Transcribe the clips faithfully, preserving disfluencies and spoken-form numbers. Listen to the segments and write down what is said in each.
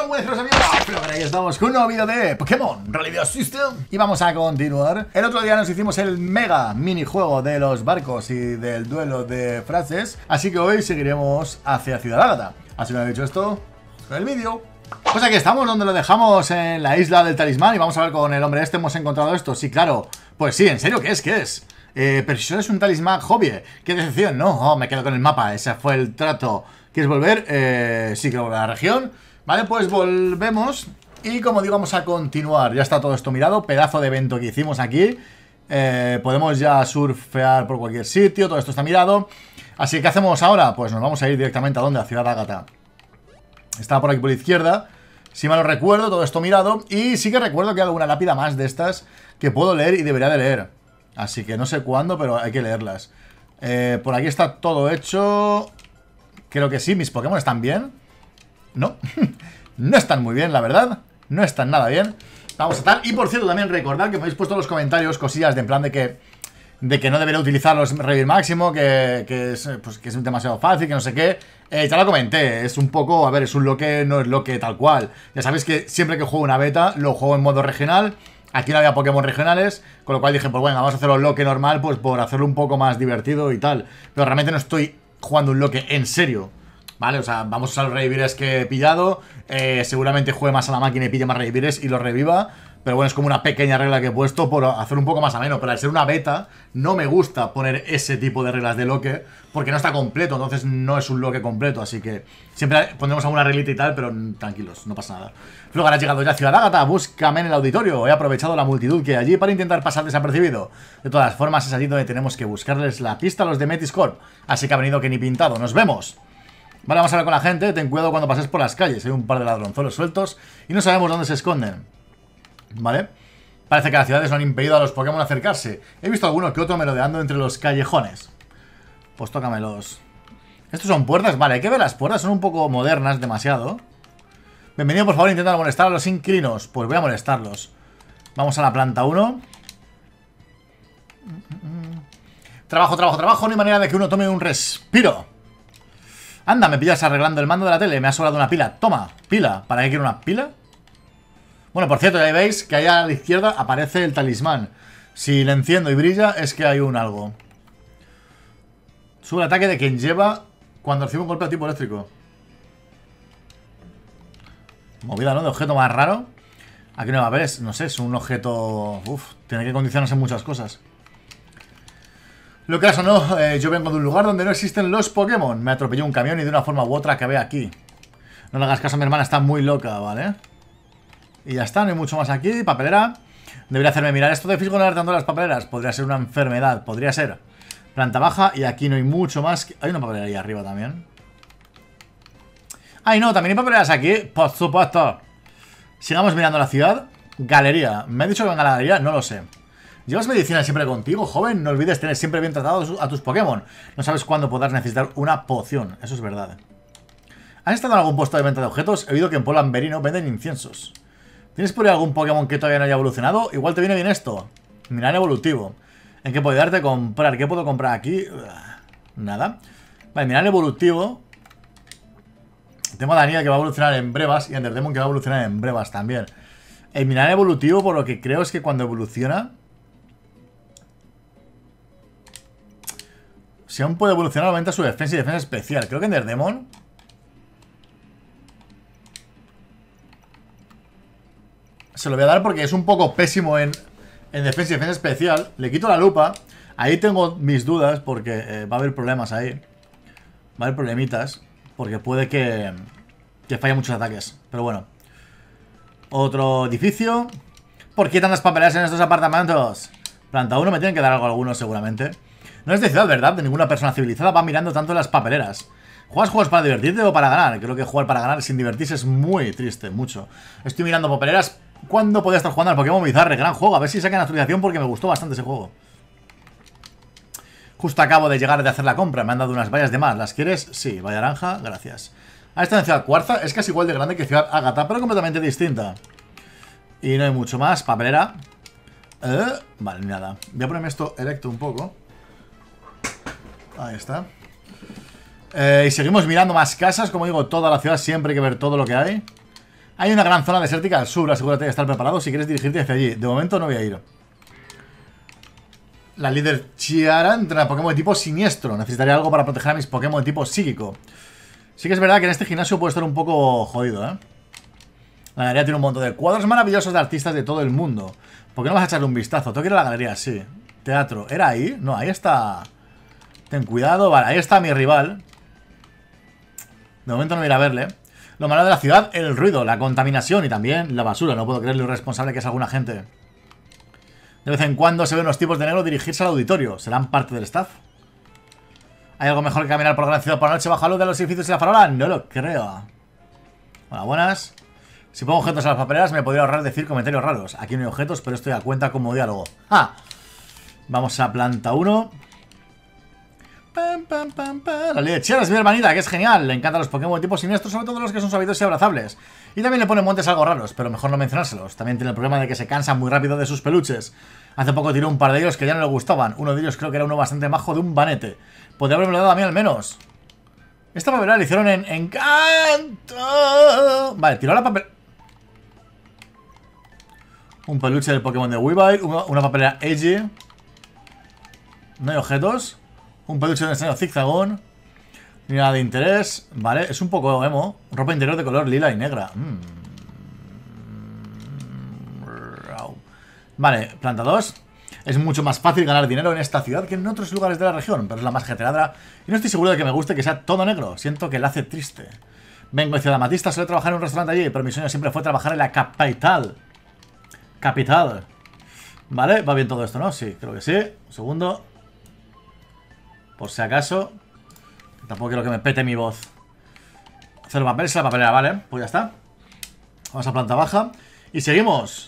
Hola, buenos amigos. Pero ahí estamos con un nuevo vídeo de Pokémon Realidad System. Y vamos a continuar. El otro día nos hicimos el mega minijuego de los barcos y del duelo de frases. Así que hoy seguiremos hacia Ciudad Ágata. Así que me he dicho esto con el vídeo. Pues aquí estamos, donde lo dejamos en la isla del talismán. Y vamos a ver con el hombre este, hemos encontrado esto. Sí, claro, pues sí, en serio, ¿qué es? ¿Qué es? Eh, pero si solo es un talismán hobby. Qué decepción, no, oh, me quedo con el mapa. Ese fue el trato. ¿Quieres volver? Eh, sí, quiero volver a la región. Vale, pues volvemos. Y como digo, vamos a continuar. Ya está todo esto mirado, pedazo de evento que hicimos aquí. eh, Podemos ya surfear por cualquier sitio. Todo esto está mirado. Así que, ¿qué hacemos ahora? Pues nos vamos a ir directamente a donde, a Ciudad Ágata. Estaba por aquí por la izquierda, si mal lo recuerdo, todo esto mirado. Y sí que recuerdo que hay alguna lápida más de estas que puedo leer y debería de leer. Así que no sé cuándo, pero hay que leerlas. eh, Por aquí está todo hecho. Creo que sí, mis Pokémon están bien. No, no están muy bien, la verdad. No están nada bien. Vamos a estar. Y por cierto, también recordad que me habéis puesto en los comentarios cosillas de en plan de que De que no debería utilizar los Revivir Máximo, que, que, es, pues, que es demasiado fácil, que no sé qué. eh, Ya lo comenté, es un poco, a ver, es un loque, no es loque tal cual. Ya sabéis que siempre que juego una beta, lo juego en modo regional. Aquí no había Pokémon regionales, con lo cual dije, pues bueno, vamos a hacerlo loque normal, pues por hacerlo un poco más divertido y tal. Pero realmente no estoy jugando un loque en serio, ¿vale? O sea, vamos a usar los revivires que he pillado. eh, Seguramente juegue más a la máquina y pille más revivires y los reviva. Pero bueno, es como una pequeña regla que he puesto por hacer un poco más ameno. Pero al ser una beta, no me gusta poner ese tipo de reglas de loque, porque no está completo, entonces no es un loque completo. Así que siempre pondremos alguna reglita y tal, pero tranquilos, no pasa nada. Luego has llegado ya a Ciudad Ágata, búscame en el auditorio. He aprovechado la multitud que hay allí para intentar pasar desapercibido. De todas formas, es allí donde tenemos que buscarles la pista a los de Metiscorp. Así que ha venido que ni pintado, nos vemos. Vale, vamos a hablar con la gente. Ten cuidado cuando pases por las calles. Hay un par de ladronzuelos sueltos y no sabemos dónde se esconden. Vale. Parece que las ciudades no han impedido a los Pokémon acercarse. He visto alguno que otro merodeando entre los callejones. Pues tócamelos. ¿Estos son puertas? Vale, hay que ver las puertas. Son un poco modernas, demasiado. Bienvenido, por favor, intenta molestar a los inquilinos. Pues voy a molestarlos. Vamos a la planta uno. Trabajo, trabajo, trabajo. No hay manera de que uno tome un respiro. Anda, me pillas arreglando el mando de la tele. Me ha sobrado una pila. Toma, pila. ¿Para qué quiero una pila? Bueno, por cierto, ya veis que ahí a la izquierda aparece el talismán. Si le enciendo y brilla, es que hay un algo. Sube el ataque de quien lleva cuando recibe un golpe de tipo eléctrico. Movida, ¿no? De objeto más raro. Aquí no va a ver, es, no sé, es un objeto... Uf, tiene que condicionarse en muchas cosas. Lo que es o no, eh, yo vengo de un lugar donde no existen los Pokémon. Me atropelló un camión y de una forma u otra acabé aquí. No le hagas caso a mi hermana, está muy loca, ¿vale? Y ya está, no hay mucho más aquí. Papelera. Debería hacerme mirar esto de fisgonear tanto las papeleras. Podría ser una enfermedad, podría ser. Planta baja y aquí no hay mucho más que... Hay una papelera ahí arriba también. Ay, no, también hay papeleras aquí. Por supuesto. Sigamos mirando la ciudad. Galería. ¿Me ha dicho que venga a la galería? No lo sé. ¿Llevas medicina siempre contigo, joven? No olvides tener siempre bien tratados a tus Pokémon. No sabes cuándo podrás necesitar una poción. Eso es verdad. ¿Has estado en algún puesto de venta de objetos? He oído que en Pueblo Amberino venden inciensos. ¿Tienes por ahí algún Pokémon que todavía no haya evolucionado? Igual te viene bien esto. Mirar evolutivo. ¿En qué puedo darte a comprar? ¿Qué puedo comprar aquí? Nada. Vale, mirar evolutivo. Tengo a Daniel que va a evolucionar en brevas y Underdemon que va a evolucionar en brevas también. El mirar evolutivo, por lo que creo, es que cuando evoluciona... Si aún puede evolucionar, aumenta su defensa y defensa especial. Creo que Underdemon... Se lo voy a dar porque es un poco pésimo en, en defensa y defensa especial. Le quito la lupa. Ahí tengo mis dudas porque eh, va a haber problemas ahí. Va a haber problemitas. Porque puede que, que falle muchos ataques. Pero bueno. Otro edificio. ¿Por qué tantas papeleras en estos apartamentos? Planta uno, me tienen que dar algo algunos seguramente. No es de ciudad, ¿verdad? De ninguna persona civilizada va mirando tanto las papeleras. ¿Juegas juegos para divertirte o para ganar? Creo que jugar para ganar sin divertirse es muy triste, mucho. Estoy mirando papeleras. ¿Cuándo podía estar jugando al Pokémon Bizarre? Gran juego, a ver si sacan actualización porque me gustó bastante ese juego. Justo acabo de llegar de hacer la compra, me han dado unas vallas de más. ¿Las quieres? Sí, valla naranja, gracias. Ah, esta en Ciudad Cuarza es casi igual de grande que Ciudad Ágata, pero completamente distinta. Y no hay mucho más, papelera. eh, Vale, nada. Voy a ponerme esto erecto un poco. Ahí está. eh, Y seguimos mirando más casas, como digo, toda la ciudad, siempre hay que ver todo lo que hay. Hay una gran zona desértica al sur, asegúrate de estar preparado si quieres dirigirte hacia allí. De momento no voy a ir. La líder Chiara entrena Pokémon de tipo siniestro. Necesitaría algo para proteger a mis Pokémon de tipo psíquico. Sí que es verdad que en este gimnasio puede estar un poco jodido, ¿eh? La galería tiene un montón de cuadros maravillosos de artistas de todo el mundo. ¿Por qué no vas a echarle un vistazo? Tengo que ir a la galería, sí. Teatro. ¿Era ahí? No, ahí está. Ten cuidado. Vale, ahí está mi rival. De momento no voy a ir a verle. Lo malo de la ciudad, el ruido, la contaminación y también la basura. No puedo creer lo irresponsable que es alguna gente. De vez en cuando se ven unos tipos de negro dirigirse al auditorio. ¿Serán parte del staff? ¿Hay algo mejor que caminar por la gran ciudad por la noche bajo la luz de los edificios y la farola? No lo creo. Hola, buenas. Si pongo objetos a las papeleras me podría ahorrar decir comentarios raros. Aquí no hay objetos, pero esto ya cuenta como diálogo. ¡Ah! Vamos a planta uno. Pam, pam, pam, pam. La lechera es mi hermanita, que es genial. Le encantan los Pokémon de tipo siniestro, sobre todo los que son suavitos y abrazables. Y también le pone montes algo raros, pero mejor no mencionárselos. También tiene el problema de que se cansa muy rápido de sus peluches. Hace poco tiró un par de ellos que ya no le gustaban. Uno de ellos creo que era uno bastante majo de un banete. Podría haberme dado a mí al menos. Esta papelera la hicieron en Encanto. Vale, tiró la papel. Un peluche del Pokémon de Weavile. Una, una papelera Edgy. No hay objetos. Un peluche de un extraño zigzagón. Ni nada de interés. Vale, es un poco emo. Ropa interior de color lila y negra. Mm. Vale, planta dos. Es mucho más fácil ganar dinero en esta ciudad que en otros lugares de la región, pero es la más jeteradra y no estoy seguro de que me guste que sea todo negro. Siento que la hace triste. Vengo de Ciudad Amatista, suele trabajar en un restaurante allí, pero mi sueño siempre fue trabajar en la capital. Capital. Vale, va bien todo esto, ¿no? Sí, creo que sí. Un segundo. Por si acaso. Tampoco quiero que me pete mi voz. Hacer los papeles en la papelera, vale. Pues ya está. Vamos a planta baja. Y seguimos.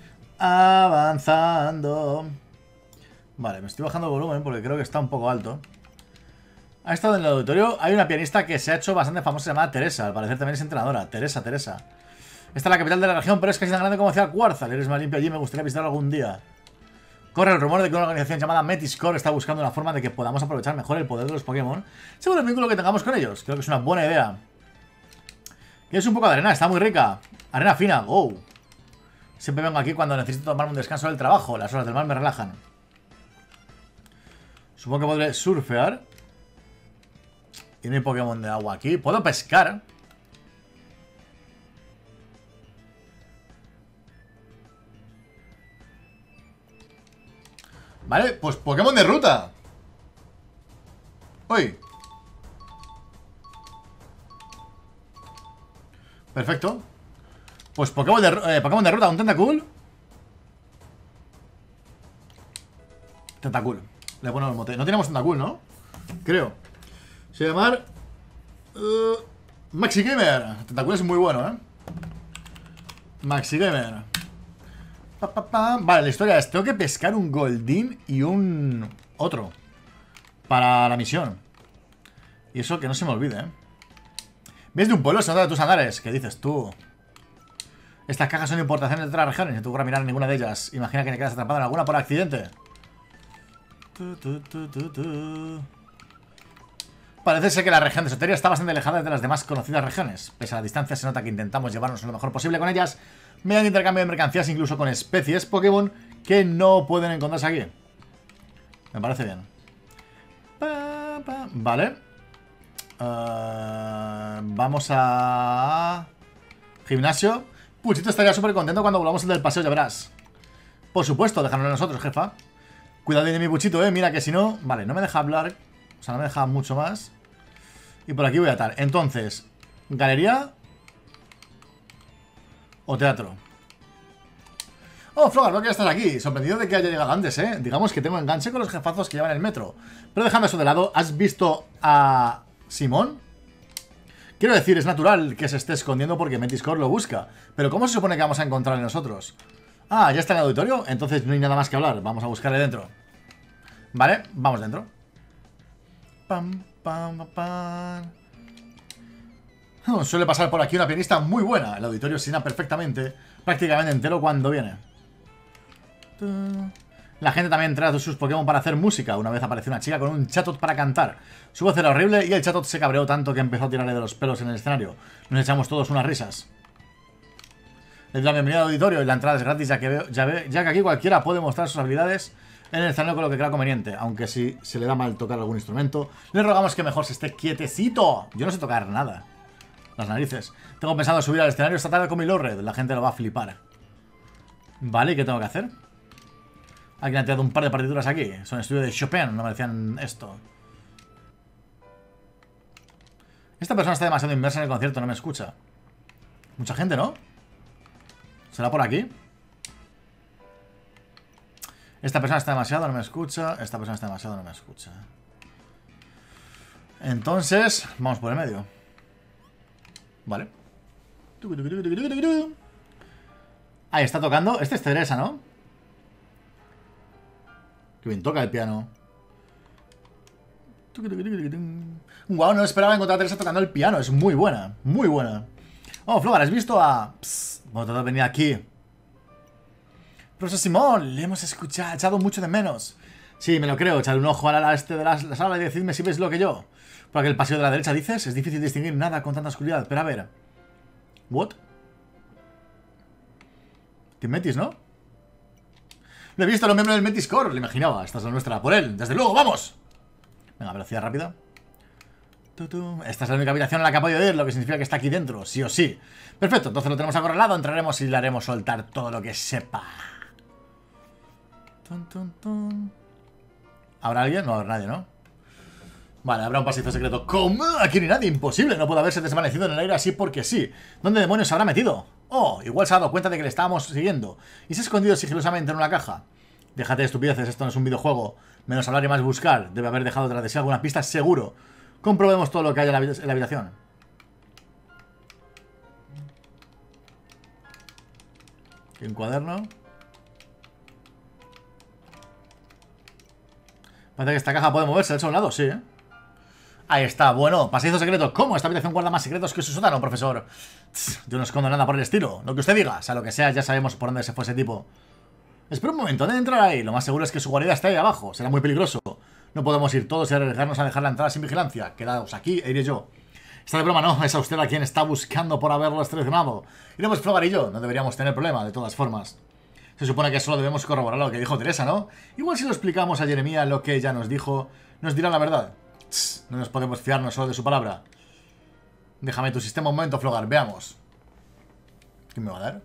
Avanzando. Vale, me estoy bajando el volumen porque creo que está un poco alto. Ha estado en el auditorio. Hay una pianista que se ha hecho bastante famosa llamada Teresa. Al parecer también es entrenadora. Teresa, Teresa. Esta es la capital de la región, pero es casi tan grande como Ciudad Cuarza. Eres más limpio allí, me gustaría visitarlo algún día. Corre el rumor de que una organización llamada Metiscore está buscando una forma de que podamos aprovechar mejor el poder de los Pokémon según el vínculo que tengamos con ellos. Creo que es una buena idea. ¿Quieres un poco de arena? Está muy rica. Arena fina, go. Siempre vengo aquí cuando necesito tomarme un descanso del trabajo. Las horas del mar me relajan. Supongo que podré surfear. Y no hay Pokémon de agua aquí. ¿Puedo pescar? Vale, pues Pokémon de ruta. Uy. Perfecto. Pues Pokémon de, eh, Pokémon de ruta, un Tentacool. Tentacool. Le ponemos el mote. No tenemos Tentacool, ¿no? Creo. Se llama llamar uh, Maxi Gamer. Tentacool es muy bueno, ¿eh? Maxi Gamer. Pa, pa, pa. Vale, la historia es: tengo que pescar un Goldeen y un otro para la misión. Y eso que no se me olvide, ¿eh? ¿Ves de un pueblo? Se nota de tus andares. ¿Qué dices tú? Estas cajas son de importaciones de otras regiones. No te ocurra mirar ninguna de ellas. Imagina que me quedas atrapado en alguna por accidente. Tu, tu, tu, tu, tu. Parece ser que la región de Soteria está bastante alejada de las demás conocidas regiones. Pese a la distancia, se nota que intentamos llevarnos lo mejor posible con ellas, mediante intercambio de mercancías, incluso con especies Pokémon que no pueden encontrarse aquí. Me parece bien. Pa, pa. Vale. Uh, vamos a... Gimnasio. Puchito estaría súper contento cuando volvamos el del paseo, ya verás. Por supuesto, déjanos a nosotros, jefa. Cuidado de mi Puchito, eh. Mira que si no... Vale, no me deja hablar. O sea, no me deja mucho más. Y por aquí voy a atar. Entonces, ¿galería o teatro? Oh, Flogar, no que ya estás aquí. Sorprendido de que haya llegado antes, eh. Digamos que tengo enganche con los jefazos que llevan el metro. Pero dejando eso de lado, ¿has visto a Simón? Quiero decir, es natural que se esté escondiendo porque Metiscore lo busca. Pero ¿cómo se supone que vamos a encontrarle nosotros? Ah, ¿ya está en el auditorio? Entonces no hay nada más que hablar. Vamos a buscarle dentro. Vale, vamos dentro. Pam, pam, pam, pam. Oh, suele pasar por aquí una pianista muy buena. El auditorio se llena perfectamente, prácticamente entero cuando viene. La gente también trae sus Pokémon para hacer música. Una vez apareció una chica con un Chatot para cantar. Su voz era horrible y el Chatot se cabreó tanto que empezó a tirarle de los pelos en el escenario. Nos echamos todos unas risas. Le doy la bienvenida al auditorio y la entrada es gratis, ya que, veo, ya, ve, ya que aquí cualquiera puede mostrar sus habilidades en el escenario con lo que crea conveniente. Aunque si se le da mal tocar algún instrumento, le rogamos que mejor se esté quietecito. Yo no sé tocar nada. Las narices. Tengo pensado subir al escenario esta tarde con mi Lord. La gente lo va a flipar. Vale, ¿y qué tengo que hacer? Alguien ha tirado un par de partituras aquí. Son estudios de Chopin, no me decían esto. Esta persona está demasiado inmersa en el concierto, no me escucha. Mucha gente, ¿no? ¿Será por aquí? Esta persona está demasiado, no me escucha. Esta persona está demasiado, no me escucha. Entonces, vamos por el medio. Vale. Ahí está tocando. Este es Teresa, ¿no? Que bien toca el piano. Wow, no esperaba encontrar a Teresa tocando el piano. Es muy buena, muy buena. Oh, Flogar, ¿has visto a...? Psst, bueno, todo venía aquí. Profesor Simón, le hemos escuchado, echado mucho de menos. Sí, me lo creo. Echad un ojo a la, este de la, la sala y decidme si ves lo que yo. Por aquel pasillo de la derecha, dices. Es difícil distinguir nada con tanta oscuridad. Pero a ver. ¿What? Team Metis, ¿no? Lo he visto a los miembros del Metis Core. Lo imaginaba. Esta es la nuestra. Por él. Desde luego, ¡vamos! Venga, velocidad rápida. Esta es la única habitación en la que ha podido ir, lo que significa que está aquí dentro, sí o sí. Perfecto, entonces lo tenemos acorralado. Entraremos y le haremos soltar todo lo que sepa. ¿Habrá alguien? No habrá nadie, ¿no? Vale, habrá un pasadizo secreto. ¿Cómo? Aquí ni nadie, imposible. No puede haberse desvanecido en el aire así porque sí. ¿Dónde demonios se habrá metido? Oh, igual se ha dado cuenta de que le estábamos siguiendo y se ha escondido sigilosamente en una caja. Déjate de estupideces, esto no es un videojuego. Menos hablar y más buscar. Debe haber dejado tras de sí alguna pista, seguro. Comprobemos todo lo que hay en la, en la habitación. Aquí un cuaderno. Parece que esta caja puede moverse de un lado, sí, ¿eh? Ahí está, bueno, pasadizo secreto. ¿Cómo? Esta habitación guarda más secretos que su sótano, profesor. Tss, yo no escondo nada por el estilo. Lo que usted diga, sea lo que sea, ya sabemos por dónde se fue ese tipo. Espera un momento, ¿dónde entrar ahí? Lo más seguro es que su guarida está ahí abajo. Será muy peligroso. No podemos ir todos y arriesgarnos a dejar la entrada sin vigilancia. Quedaos aquí e iré yo. Está de broma, ¿no? Es a usted a quien está buscando por haberlo traicionado. Iremos Flogar y yo. No deberíamos tener problema, de todas formas. Se supone que solo debemos corroborar lo que dijo Teresa, ¿no? Igual si lo explicamos a Jeremia lo que ella nos dijo, nos dirá la verdad. Tss, no nos podemos fiarnos solo de su palabra. Déjame tu sistema un momento, Flogar. Veamos. ¿Qué me va a dar?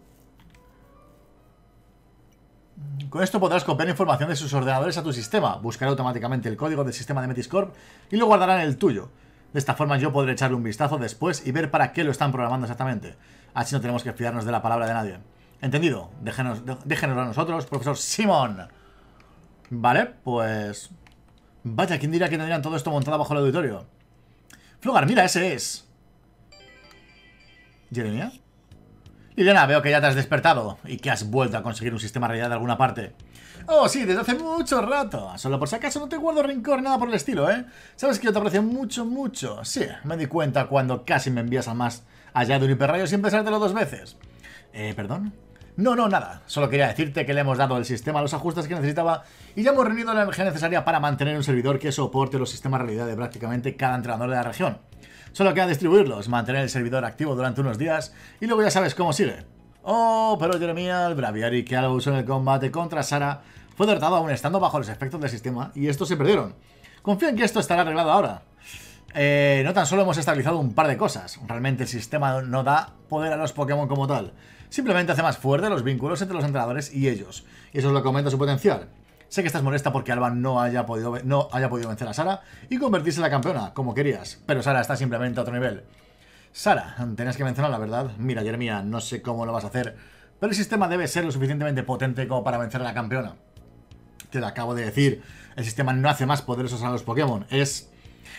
Con esto podrás copiar información de sus ordenadores a tu sistema. Buscará automáticamente el código del sistema de Metiscorp y lo guardará en el tuyo. De esta forma yo podré echarle un vistazo después y ver para qué lo están programando exactamente. Así no tenemos que fiarnos de la palabra de nadie. ¿Entendido? Déjenos, déjenos a nosotros, profesor Simón. Vale, pues... Vaya, ¿quién diría que tendrían todo esto montado bajo el auditorio? Flogar, mira, ese es... ¿Jeremia? Liliana, veo que ya te has despertado y que has vuelto a conseguir un sistema de realidad de alguna parte. Oh, sí, desde hace mucho rato. Solo por si acaso no te guardo rencor, nada por el estilo, ¿eh? Sabes que yo te aprecio mucho, mucho. Sí, me di cuenta cuando casi me envías al más allá de un hiperrayo sin pensártelo dos veces. Eh, ¿perdón? No, no, nada. Solo quería decirte que le hemos dado al sistema los ajustes que necesitaba y ya hemos reunido la energía necesaria para mantener un servidor que soporte los sistemas de realidad de prácticamente cada entrenador de la región. Solo queda distribuirlos, mantener el servidor activo durante unos días y luego ya sabes cómo sigue. Oh, pero Jeremia, el Braviary que algo usó en el combate contra Sara fue derrotado aún estando bajo los efectos del sistema y estos se perdieron. Confío en que esto estará arreglado ahora. Eh, no tan solo hemos estabilizado un par de cosas. Realmente el sistema no da poder a los Pokémon como tal. Simplemente hace más fuerte los vínculos entre los entrenadores y ellos. Y eso es lo que aumenta su potencial. Sé que estás molesta porque Alba no haya podido, no haya podido vencer a Sara y convertirse en la campeona, como querías. Pero Sara está simplemente a otro nivel. Sara, tenías que mencionar la verdad. Mira, Jeremia, no sé cómo lo vas a hacer, pero el sistema debe ser lo suficientemente potente como para vencer a la campeona. Te lo acabo de decir. El sistema no hace más poderosos a los Pokémon. Es...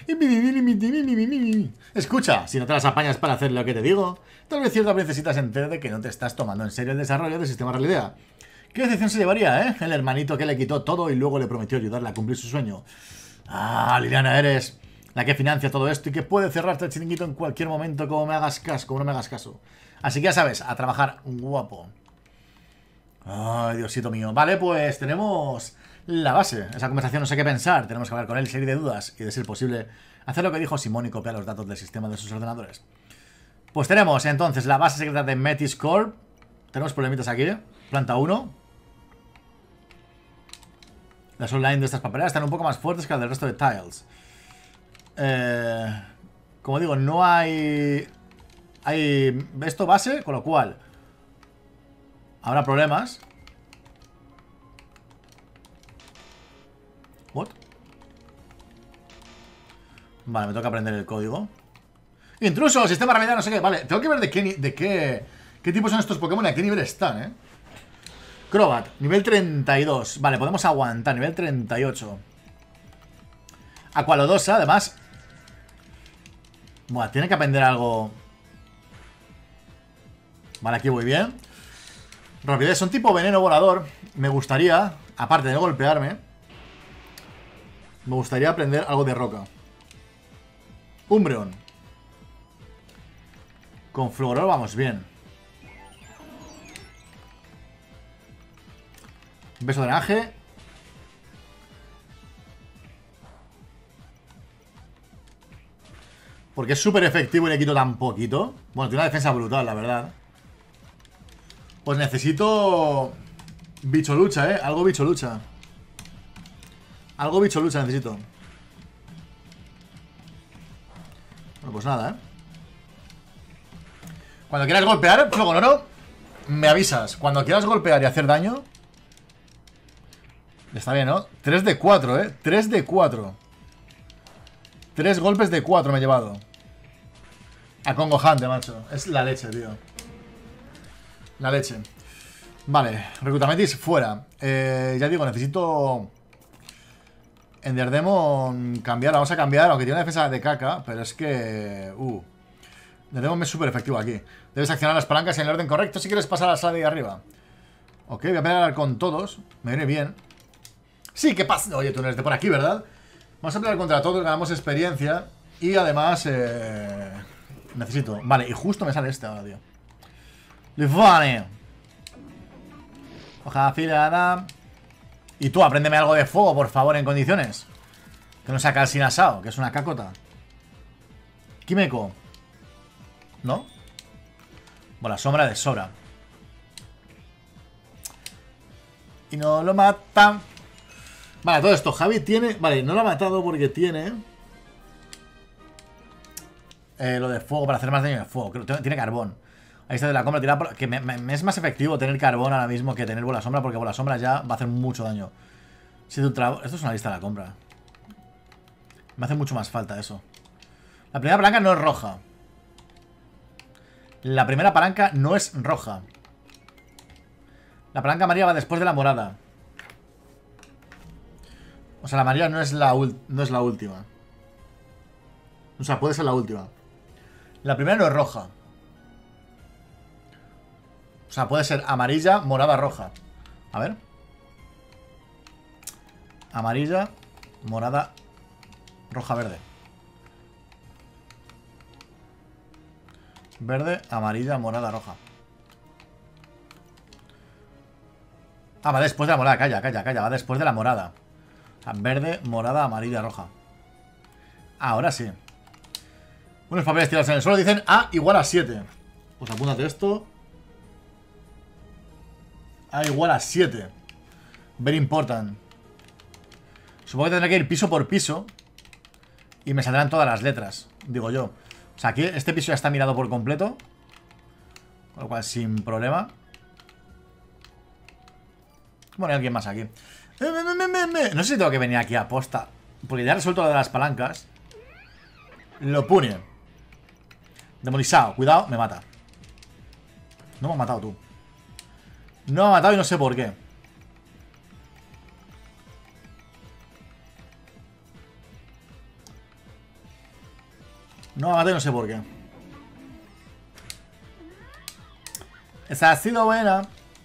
Escucha, si no te las apañas para hacer lo que te digo, tal vez cierta vez necesitas entender de que no te estás tomando en serio el desarrollo del sistema Realidad. ¿Qué decepción se llevaría, eh? El hermanito que le quitó todo y luego le prometió ayudarle a cumplir su sueño. Ah, Liliana, eres la que financia todo esto y que puede cerrarte el chiringuito en cualquier momento como me hagas caso, como no me hagas caso. Así que ya sabes, a trabajar, guapo. Ay, Diosito mío. Vale, pues tenemos la base. Esa conversación no sé qué pensar. Tenemos que hablar con él, serie de dudas y, de ser posible, hacer lo que dijo Simón y copiar los datos del sistema de sus ordenadores. Pues tenemos entonces la base secreta de Metiscorp. Tenemos problemitas aquí. Planta uno. Las online de estas papeleras están un poco más fuertes que las del resto de tiles. Eh, como digo, no hay... Hay esto base, con lo cual habrá problemas. What? Vale, me toca aprender el código. Intruso, sistema remedial, no sé qué. Vale, tengo que ver de qué, de qué, qué tipo son estos Pokémon y a qué nivel están, eh. Crobat, nivel treinta y dos. Vale, podemos aguantar, nivel treinta y ocho. Aqualodosa, además. Buah, tiene que aprender algo. Vale, aquí voy bien. Rapidez, son tipo veneno volador. Me gustaría, aparte de no golpearme, me gustaría aprender algo de roca. Umbreon. Con Floror vamos bien. Beso de drenaje. Porque es súper efectivo y le quito tan poquito. Bueno, tiene una defensa brutal, la verdad. Pues necesito bicho lucha, eh. Algo bicho lucha. Algo bicho lucha necesito. Bueno, pues nada, eh. Cuando quieras golpear, Flogoloro, me avisas. Cuando quieras golpear y hacer daño. Está bien, ¿no? tres de cuatro, eh. tres de cuatro. tres golpes de cuatro me he llevado. Acongojante, macho. Es la leche, tío. La leche. Vale, Reclutamentis fuera. eh, Ya digo, necesito Enderdemon cambiar. Vamos a cambiar, aunque tiene una defensa de caca. Pero es que... Uh Enderdemon es súper efectivo aquí. Debes accionar las palancas en el orden correcto si quieres pasar a la sala de arriba. Ok, voy a pelear con todos. Me viene bien. Sí, ¿qué pasa? Oye, tú no eres de por aquí, ¿verdad? Vamos a pelear contra todos, ganamos experiencia. Y además eh... necesito... Vale, y justo me sale este ahora, tío. Lifane. Hoja afilada. Y tú, apréndeme algo de fuego, por favor, en condiciones. Que no sea calcinasao, que es una cacota. Kimeko. ¿No? Bueno, la sombra de sobra. Y no lo mata. Vale, todo esto, Javi tiene... Vale, no lo ha matado porque tiene... Eh, lo de fuego, para hacer más daño de fuego. Creo, tiene carbón. Ahí está de la compra, tirar, que me, me, me es más efectivo tener carbón ahora mismo que tener bola sombra, porque bola sombra ya va a hacer mucho daño. Si tu tra... Esto es una lista de la compra. Me hace mucho más falta eso. La primera palanca no es roja. La primera palanca no es roja. La palanca amarilla va después de la morada. O sea, la amarilla no es la, no es la última. O sea, puede ser la última. La primera no es roja. O sea, puede ser amarilla, morada, roja. A ver. Amarilla, morada, roja, verde. Verde, amarilla, morada, roja. Ah, va después de la morada. Calla, calla, calla. Va después de la morada. O sea, verde, morada, amarilla, roja. Ahora sí. Unos papeles tirados en el suelo dicen A igual a siete. Pues apúntate esto. A igual a siete. Very important. Supongo que tendré que ir piso por piso. Y me saldrán todas las letras, digo yo. O sea, aquí este piso ya está mirado por completo. Con lo cual, sin problema. Bueno, hay alguien más aquí. No sé si tengo que venir aquí a posta, porque ya he resuelto lo de las palancas. Lo pune. Demonizado, cuidado, me mata. No me has matado tú. No me ha matado y no sé por qué. No me ha matado y no sé por qué. Esa ha sido buena.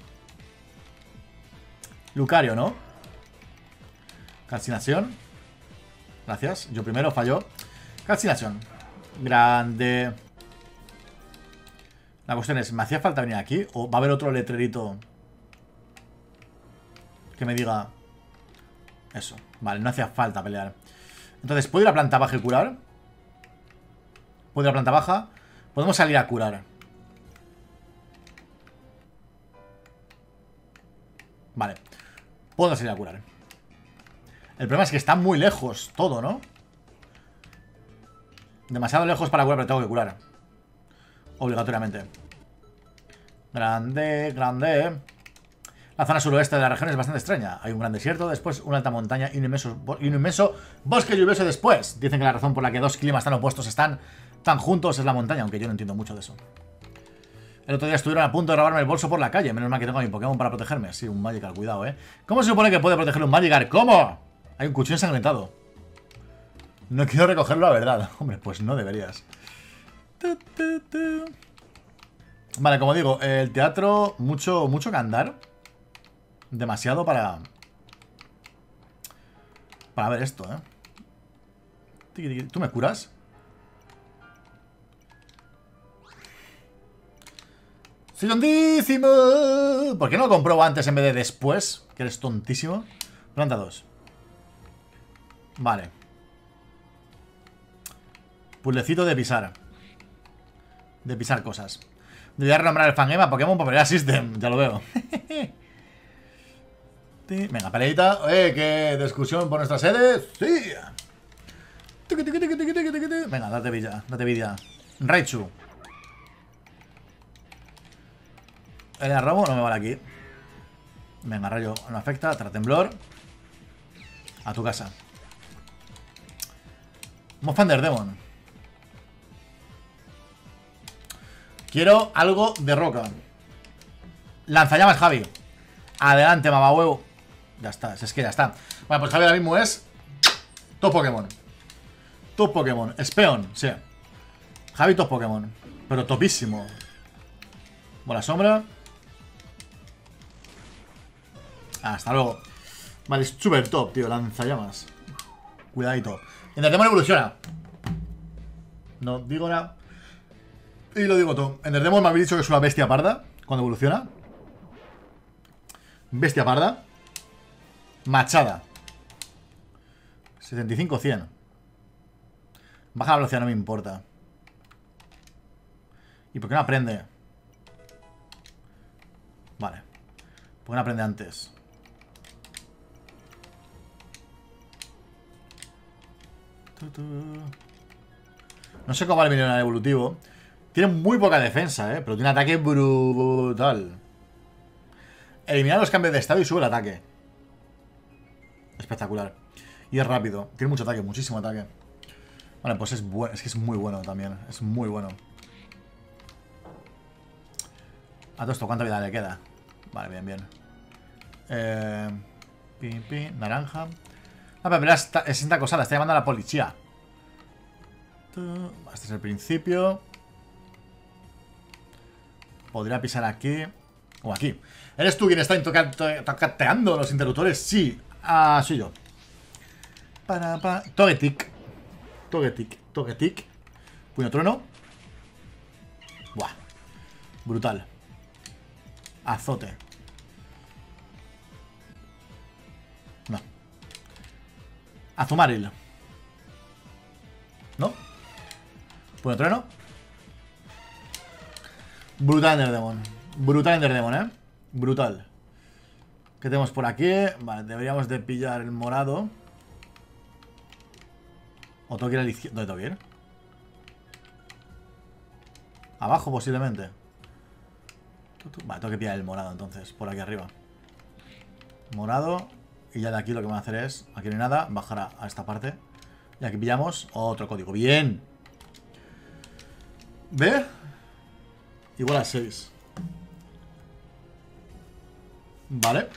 Lucario, ¿no? Calcinación. Gracias, yo primero falló. Calcinación. Grande. La cuestión es, ¿me hacía falta venir aquí? ¿O va a haber otro letrerito que me diga eso? Vale, no hacía falta pelear. Entonces, ¿puedo ir a planta baja y curar? ¿Puedo ir a planta baja? Podemos salir a curar. Vale. Puedo salir a curar. El problema es que está muy lejos todo, ¿no? Demasiado lejos para curar, pero tengo que curar. Obligatoriamente. Grande, grande. La zona suroeste de la región es bastante extraña. Hay un gran desierto, después una alta montaña y un inmenso, y un inmenso bosque lluvioso después. Dicen que la razón por la que dos climas tan opuestos están tan juntos es la montaña, aunque yo no entiendo mucho de eso. El otro día estuvieron a punto de robarme el bolso por la calle. Menos mal que tengo a mi Pokémon para protegerme. Sí, un Magikarp, cuidado, ¿eh? ¿Cómo se supone que puede proteger un Magikarp? ¿Cómo? Hay un cuchillo ensangrentado. No quiero recogerlo, la verdad. Hombre, pues no deberías. Vale, como digo, el teatro, mucho, mucho que andar. Demasiado para... Para ver esto, ¿eh? ¿Tú me curas? ¡Soy tontísimo! ¿Por qué no lo compruebo antes en vez de después? Que eres tontísimo. Planta dos. Vale. Puzzlecito de pisar. De pisar cosas. Debería renombrar el Fangame a Pokémon Popular System. Ya lo veo. Venga, peleita. Eh, ¿qué discusión por nuestra sede? ¡Sí! Venga, date vida. Date vida. Raichu. El robo no me vale aquí. Venga, rayo no afecta. Temblor. A tu casa. Mofander Demon. Quiero algo de roca. Lanzallamas, Javi. Adelante, mamahuevo. Ya está, es que ya está. Bueno, pues Javi ahora mismo es top Pokémon. Top Pokémon. Espeon, sí. Javi top Pokémon. Pero topísimo. Bola sombra. Hasta luego. Vale, es super top, tío. Lanzallamas. Cuidadito. Enterdemon evoluciona. No digo nada. Y lo digo todo. Enterdemon me habéis dicho que es una bestia parda cuando evoluciona. Bestia parda. Machada. setenta y cinco cien. Baja la velocidad, no me importa. ¿Y por qué no aprende? Vale. ¿Por qué no aprende antes? No sé cómo va el millonario evolutivo. Tiene muy poca defensa, ¿eh? Pero tiene un ataque brutal. Eliminar los cambios de estado y sube el ataque. Espectacular. Y es rápido. Tiene mucho ataque, muchísimo ataque. Vale, pues es bueno. Es que es muy bueno también. Es muy bueno. A todo esto, ¿cuánta vida le queda? Vale, bien, bien. Eh, pin, pin, naranja. La primera está, es esta cosa, la está llamando a la policía. Este es el principio. Podría pisar aquí. O aquí. ¿Eres tú quien está tocateando los interruptores? Sí. Ah, soy yo. Para, para. Togetic. Togetic. Togetic. Puño trueno. Buah. Brutal. Azote. No. Azumaril. ¿No? Puño trueno. Brutal Enterdemon. Brutal Enterdemon, ¿eh? Brutal. ¿Qué tenemos por aquí? Vale, deberíamos de pillar el morado. ¿O tengo que ir a la izquierda? ¿Dónde tengo que ir? Abajo posiblemente. Vale, tengo que pillar el morado entonces. Por aquí arriba. Morado. Y ya de aquí lo que voy a hacer es... Aquí no hay nada. Bajar a, a esta parte. Y aquí pillamos otro código. ¡Bien! ¿Ve? Igual a seis. Vale.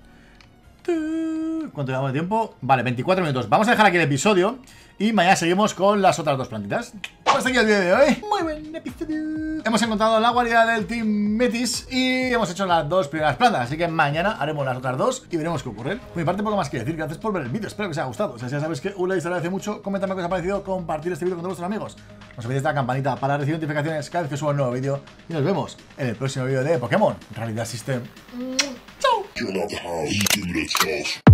¿Cuánto llevamos de tiempo? Vale, veinticuatro minutos. Vamos a dejar aquí el episodio y mañana seguimos con las otras dos plantitas. Hasta aquí el vídeo de hoy. Muy buen episodio. Hemos encontrado la guarida del Team Metis y hemos hecho las dos primeras plantas. Así que mañana haremos las otras dos y veremos qué ocurre. Por mi parte, poco más que decir. Gracias por ver el vídeo. Espero que os haya gustado. Si ya sabéis que un like se agradece mucho. Comentadme qué os ha parecido. Compartir este vídeo con todos vuestros amigos. No os olvidéis de la campanita para recibir notificaciones cada vez que suba un nuevo vídeo. Y nos vemos en el próximo vídeo de Pokémon Realidad System. Chao.